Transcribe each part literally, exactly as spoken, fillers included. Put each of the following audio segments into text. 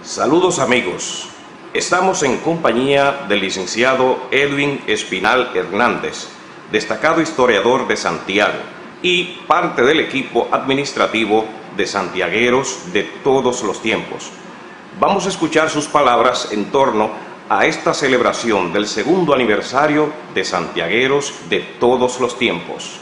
Saludos amigos, estamos en compañía del licenciado Edwin Espinal Hernández, destacado historiador de Santiago y parte del equipo administrativo de santiagueros de todos los tiempos. Vamos a escuchar sus palabras en torno a esta celebración del segundo aniversario de santiagueros de todos los tiempos.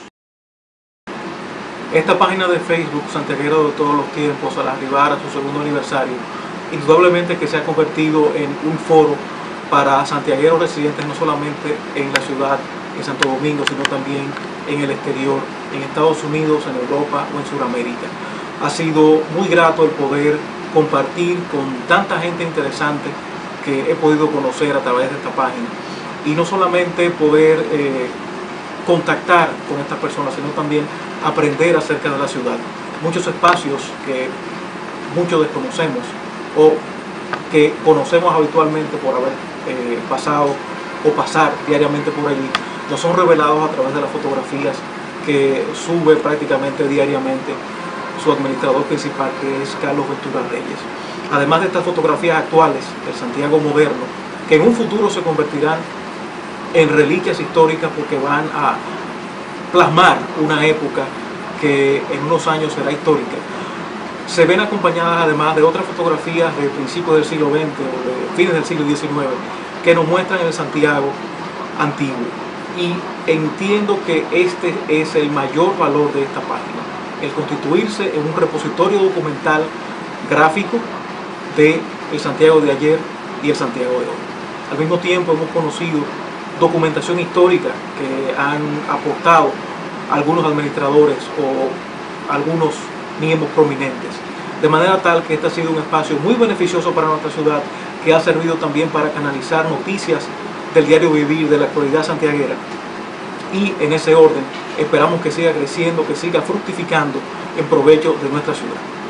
Esta página de Facebook, Santiaguero de todos los tiempos, al arribar a su segundo aniversario, indudablemente que se ha convertido en un foro para santiagueros residentes no solamente en la ciudad, en Santo Domingo, sino también en el exterior, en Estados Unidos, en Europa o en Sudamérica. Ha sido muy grato el poder compartir con tanta gente interesante que he podido conocer a través de esta página, y no solamente poder eh, contactar con estas personas, sino también aprender acerca de la ciudad. Muchos espacios que muchos desconocemos o que conocemos habitualmente por haber eh, pasado o pasar diariamente por allí, nos son revelados a través de las fotografías que sube prácticamente diariamente su administrador principal, que es Carlos Ventura Reyes. Además de estas fotografías actuales del Santiago moderno, que en un futuro se convertirán en reliquias históricas porque van a plasmar una época que en unos años será histórica, se ven acompañadas además de otras fotografías de principios del siglo veinte o de fines del siglo diecinueve que nos muestran el Santiago antiguo. Y entiendo que este es el mayor valor de esta página, el constituirse en un repositorio documental gráfico de el Santiago de ayer y el Santiago de hoy. Al mismo tiempo hemos conocido documentación histórica que han aportado algunos administradores o algunos miembros prominentes, de manera tal que este ha sido un espacio muy beneficioso para nuestra ciudad, que ha servido también para canalizar noticias del diario vivir de la actualidad santiaguera, y en ese orden esperamos que siga creciendo, que siga fructificando en provecho de nuestra ciudad.